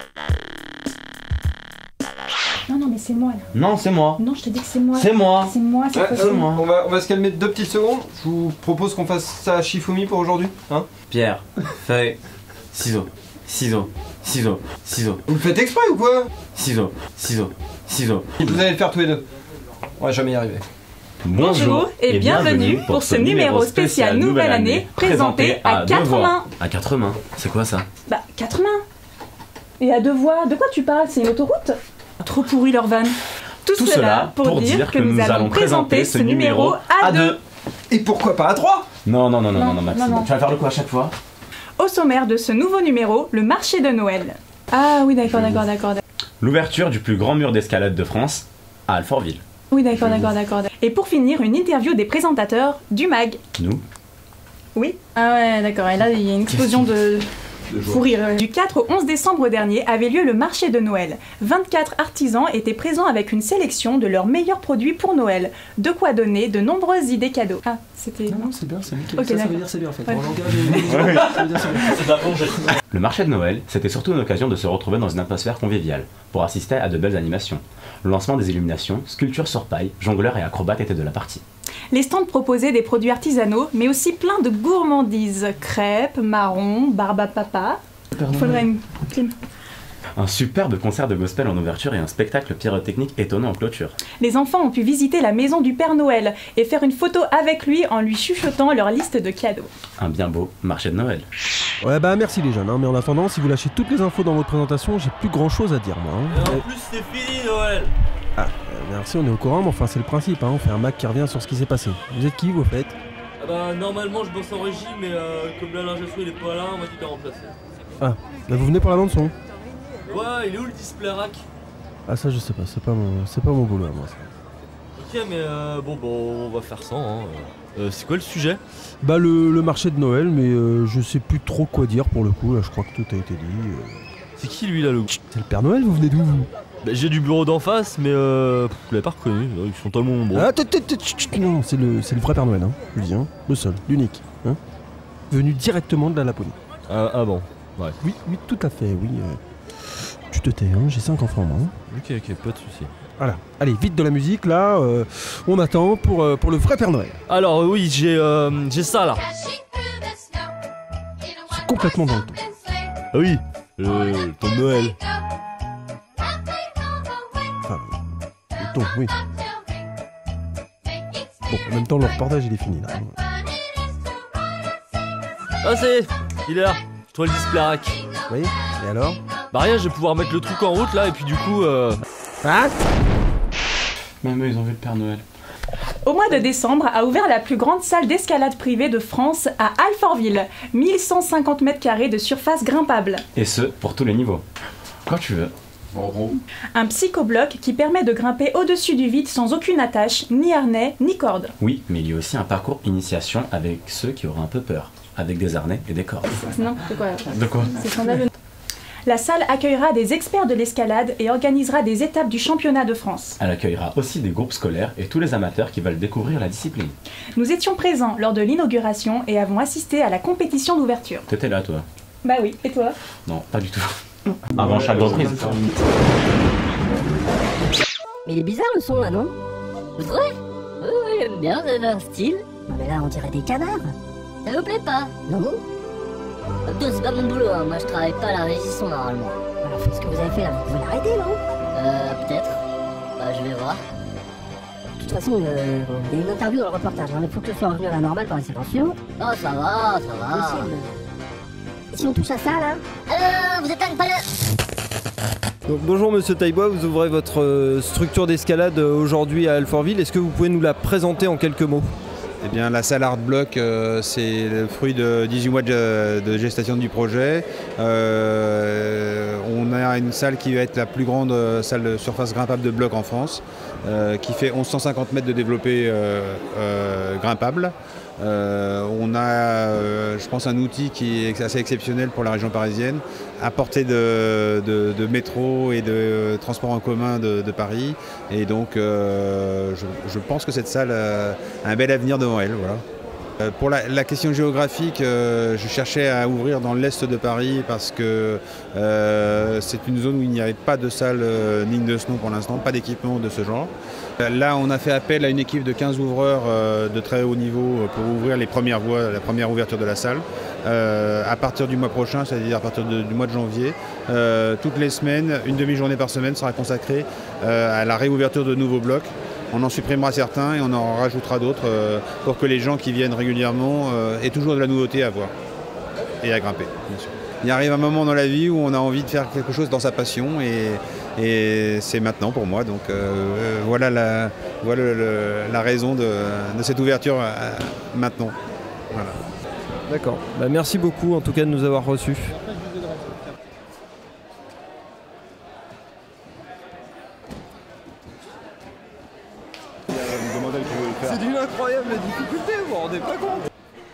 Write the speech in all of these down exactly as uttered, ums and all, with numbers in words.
Non, non, mais c'est moi là. Non, c'est moi. Non, je te dis que c'est moi. C'est moi. C'est moi, c'est Ouais, pas euh, moi. on, va, on va se calmer deux petites secondes. Je vous propose qu'on fasse ça à Shifumi pour aujourd'hui. Hein? Pierre, feuille, ciseaux, ciseaux, ciseaux, ciseaux, Vous le faites exprès ou quoi? ciseaux, ciseaux, ciseaux. Vous allez le faire tous les deux. On va jamais y arriver. Bonjour et bienvenue pour ce numéro spécial Nouvelle Année présenté à quatre mains. À quatre mains, c'est quoi ça? Bah, quatre mains. Et à deux voix, de quoi tu parles? C'est une autoroute? Trop pourri leur van. Tout, Tout cela pour dire que nous allons présenter ce numéro à deux. Et pourquoi pas à trois? Non, non, non, non, Non, non, non, Maxime. non, non. Tu vas faire le coup à chaque fois? Au sommaire de ce nouveau numéro, le marché de Noël. Ah oui, d'accord, d'accord, d'accord. L'ouverture du plus grand mur d'escalade de France à Alfortville. Oui, d'accord, d'accord, d'accord. Et pour finir, une interview des présentateurs du mag. Nous? Oui. Ah ouais, d'accord. Et là, il y a une explosion de... Fou rire. Du quatre au onze décembre dernier avait lieu le marché de Noël. vingt-quatre artisans étaient présents avec une sélection de leurs meilleurs produits pour Noël. De quoi donner de nombreuses idées cadeaux. Ah, c'était... Non, non, c'est bien, c'est nickel. Ok, ça, ça d'accord. veut dire c'est bien en fait. Ouais. En langage, ça veut dire c'est bien. Le marché de Noël, c'était surtout une occasion de se retrouver dans une atmosphère conviviale, pour assister à de belles animations. Le lancement des illuminations, sculptures sur paille, jongleurs et acrobates étaient de la partie. Les stands proposaient des produits artisanaux, mais aussi plein de gourmandises. Crêpes, marrons, barbe à papa. Faudrait une clim. Un superbe concert de gospel en ouverture et un spectacle pyrotechnique étonnant en clôture. Les enfants ont pu visiter la maison du Père Noël et faire une photo avec lui en lui chuchotant leur liste de cadeaux. Un bien beau marché de Noël. Ouais, bah merci les jeunes, hein, mais en attendant, si vous lâchez toutes les infos dans votre présentation, j'ai plus grand chose à dire moi. Hein. Et en plus c'est fini Noël. Ah, euh, merci, on est au courant, mais enfin c'est le principe, hein, on fait un Mac qui revient sur ce qui s'est passé. Vous êtes qui, vous faites? Ah bah normalement je bosse en régie mais euh, comme là l'ingé son il est pas là on m'a dit de le remplacer. Ah, bah vous venez pour la bande son? Ouais il est où le display rack? Ah ça je sais pas, c'est pas mon, c'est pas mon boulot à moi ça. Ok mais euh, bon bon on va faire ça hein. Euh, c'est quoi le sujet? Bah le, le marché de Noël, mais euh, je sais plus trop quoi dire pour le coup, là je crois que tout a été dit. Euh... C'est qui lui là le... C'est le Père Noël, vous venez d'où vous? Bah, j'ai du bureau d'en face mais euh... Pff, vous l'avez pas reconnu, ils sont tellement nombreux. Ah, tut, tut, tut, tut, non, c'est le, c'est le vrai Père Noël, hein, je le dis, hein, le seul, l'unique, hein, venu directement de la Laponie. Ah, ah bon, ouais. Oui, oui, tout à fait, oui. euh, Tu te tais, hein, j'ai cinq enfants, moi. Hein. Ok ok, pas de soucis. Voilà, allez, vite de la musique, là, euh, on attend pour, euh, pour le vrai Père Noël. Alors euh, oui j'ai euh, j'ai ça là. C'est complètement dans le ton. Ah oui, euh, ton Noël. Enfin, le ton, oui. Bon, en même temps, le reportage, il est fini, là. Ah ça y est, il est là. Je trouve le display rack. Vous voyez? Et alors? Bah rien, je vais pouvoir mettre le truc en route là et puis du coup euh... Ah, Même eux, ils ont vu le Père Noël. Au mois de décembre a ouvert la plus grande salle d'escalade privée de France à Alfortville. mille cent cinquante mètres carrés de surface grimpable. Et ce, pour tous les niveaux. Quand tu veux. Un psychobloc qui permet de grimper au-dessus du vide sans aucune attache, ni harnais, ni corde. Oui, mais il y a aussi un parcours initiation avec ceux qui auraient un peu peur. Avec des harnais et des cordes. Non, c'est quoi? De quoi? C'est scandaleux. La salle accueillera des experts de l'escalade et organisera des étapes du championnat de France. Elle accueillera aussi des groupes scolaires et tous les amateurs qui veulent découvrir la discipline. Nous étions présents lors de l'inauguration et avons assisté à la compétition d'ouverture. T'étais là, toi? Bah oui, et toi? Non, pas du tout. Avant chaque reprise. Mais il est bizarre le son là, non? Vous trouvez? Oui, oui, j'aime bien, vous avez un style. Mais là, on dirait des cadavres. Ça vous plaît pas? Non? Toi, c'est pas mon boulot, hein. Moi je travaille pas à la régisson normalement. Alors, ce que vous avez fait là, vous pouvez l'arrêter, non? Euh, peut-être. Bah, je vais voir. De toute façon, euh, il y a une interview dans le reportage, hein. Il faut que je sois revenu à la normale par les séquences. Oh, ça va, ça va. Possible. Et si on touche à ça là? Alors, vous êtes un palais. Donc, bonjour Monsieur Taïbois, vous ouvrez votre euh, structure d'escalade euh, aujourd'hui à Alfortville. Est-ce que vous pouvez nous la présenter en quelques mots? Eh bien, la salle Art Block, euh, c'est le fruit de dix-huit mois de, de gestation du projet. Euh, on a une salle qui va être la plus grande euh, salle de surface grimpable de bloc en France, euh, qui fait mille cent cinquante mètres de développé euh, euh, grimpable. Euh, on a, euh, je pense, un outil qui est assez exceptionnel pour la région parisienne, à portée de, de, de métro et de transport en commun de, de Paris. Et donc, euh, je, je pense que cette salle a un bel avenir devant elle. Voilà. Euh, pour la, la question géographique, euh, je cherchais à ouvrir dans l'est de Paris parce que euh, c'est une zone où il n'y avait pas de salle euh, Nick de Snow pour l'instant, pas d'équipement de ce genre. Là, on a fait appel à une équipe de quinze ouvreurs euh, de très haut niveau pour ouvrir les premières voies, la première ouverture de la salle. Euh, à partir du mois prochain, c'est-à-dire à partir de, du mois de janvier, euh, toutes les semaines, une demi-journée par semaine sera consacrée euh, à la réouverture de nouveaux blocs. On en supprimera certains et on en rajoutera d'autres euh, pour que les gens qui viennent régulièrement euh, aient toujours de la nouveauté à voir et à grimper, bien sûr. Il arrive un moment dans la vie où on a envie de faire quelque chose dans sa passion et, et c'est maintenant pour moi. Donc euh, voilà, la, voilà le, la raison de, de cette ouverture euh, maintenant. Voilà. D'accord. Bah, merci beaucoup en tout cas de nous avoir reçus. C'est d'une incroyable difficulté, vous vous rendez pas compte?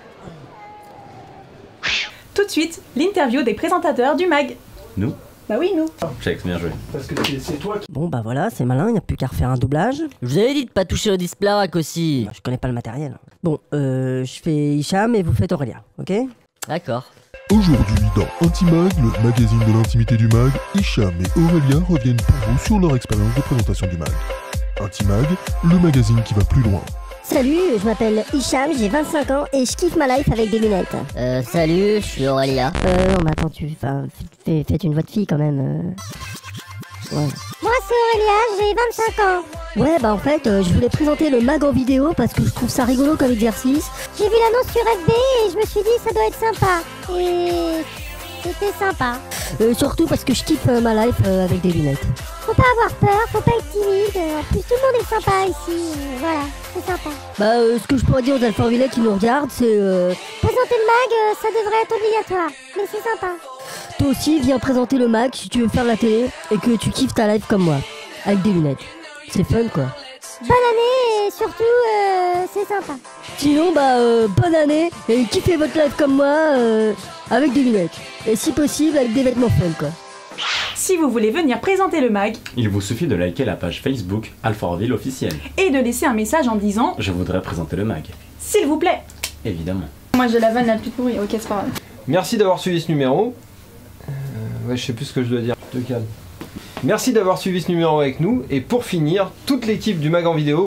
Tout de suite, l'interview des présentateurs du mag. Nous? Bah oui, nous. Check, bien joué. Parce que c'est toi qui... Bon bah voilà, c'est malin, il n'y a plus qu'à refaire un doublage. Je vous avais dit de pas toucher au display rack aussi. Je connais pas le matériel. Bon, euh, je fais Hicham et vous faites Aurélia, ok? D'accord. Aujourd'hui, dans Intimag, le magazine de l'intimité du mag, Hicham et Aurélia reviennent pour vous sur leur expérience de présentation du mag. Intimag, le magazine qui va plus loin. Salut, je m'appelle Hicham, j'ai vingt-cinq ans et je kiffe ma life avec des lunettes. Euh, salut, je suis Aurélia. Euh, non mais attends, tu... Enfin, fais, faites une voix de fille quand même. Euh... Ouais. Moi c'est Aurélia, j'ai vingt-cinq ans. Ouais, bah en fait, euh, je voulais présenter le mag en vidéo parce que je trouve ça rigolo comme exercice. J'ai vu l'annonce sur F B et je me suis dit ça doit être sympa. Et... c'était sympa. Euh, surtout parce que je kiffe euh, ma life euh, avec des lunettes. Faut pas avoir peur, faut pas être timide. En plus tout le monde est sympa ici. Euh, voilà, c'est sympa. Bah euh, ce que je pourrais dire aux Alfortvillais qui nous regardent, c'est... Euh... présenter le mag, euh, ça devrait être obligatoire. Mais c'est sympa. Toi aussi, viens présenter le mag si tu veux faire de la télé et que tu kiffes ta life comme moi. Avec des lunettes. C'est fun quoi. Bonne année et surtout, euh, c'est sympa. Sinon, bah, euh, bonne année et kiffez votre life comme moi euh, avec des lunettes. Et si possible, avec des vêtements fun quoi. Si vous voulez venir présenter le mag, il vous suffit de liker la page Facebook Alfortville officielle. Et de laisser un message en disant « Je voudrais présenter le mag ». S'il vous plaît. Évidemment. Moi j'ai la vanne la plus pourrie, ok c'est pas grave. Merci d'avoir suivi ce numéro. Euh, ouais, je sais plus ce que je dois dire. Je te calme. Merci d'avoir suivi ce numéro avec nous. Et pour finir, toute l'équipe du mag en vidéo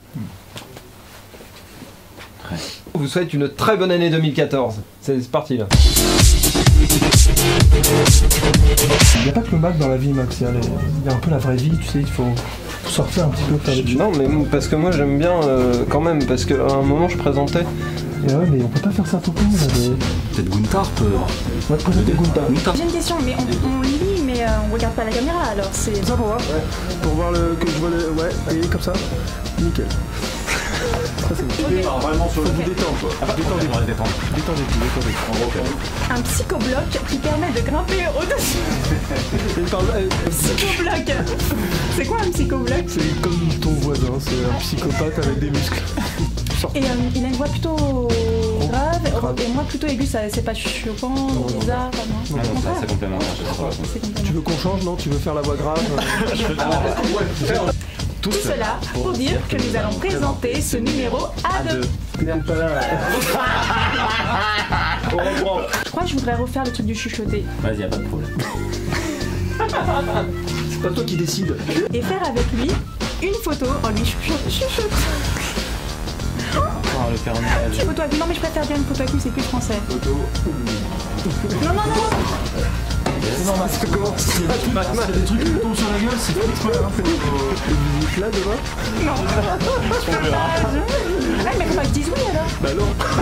ouais. vous souhaite une très bonne année deux mille quatorze. C'est parti là. Il n'y a pas que le mag dans la vie, Max. Il y a, les... il y a un peu la vraie vie, tu sais. Il faut sortir un petit peu, faire des choses. Non, mais parce que moi j'aime bien euh, quand même. Parce qu'à un moment je présentais. Et ouais, mais on peut pas faire ça tout le temps. Des... Peut-être Gunther peut. On va te présenter Gunther. J'ai une question, mais on, on lit, mais euh, on regarde pas la caméra alors c'est. Ça pour voir ouais. Pour voir le. que je vois le. Ouais, et comme ça. Nickel. Ça c'est bon. Okay. Alors, vraiment sur le vous détendre quoi. Ah, détendez, détendez, détendez. Détendez, détendez. Un psychobloc qui permet de grimper au-dessus. Psychobloc. C'est quoi un psychobloc? C'est comme ton voisin, c'est un psychopathe avec des muscles. Et euh, il a une voix plutôt grave, grave. Et moi plutôt aiguë, ça c'est pas choquant, non, bizarre, pas moi. Ah non, ça c'est complémentaire. Tu veux qu'on change, non? Tu veux faire la voix grave? Tout cela pour dire que nous allons présenter ce numéro à deux. Je crois que je voudrais refaire le truc du chuchoté. Vas-y, y'a pas de problème. C'est pas toi qui décide. Et faire avec lui une photo en lui chuchotant. Oh, le Père Noël. Une photo avec lui. Non mais je préfère dire une photo avec lui, c'est plus français. Photo. Non, non, non. C'est normal, ça commence. Il y a des trucs qui me tombent sur la gueule, c'est pas exprès. Hein. Là demain? Non. Ah, mais faut pas que je dise oui alors. Bah non.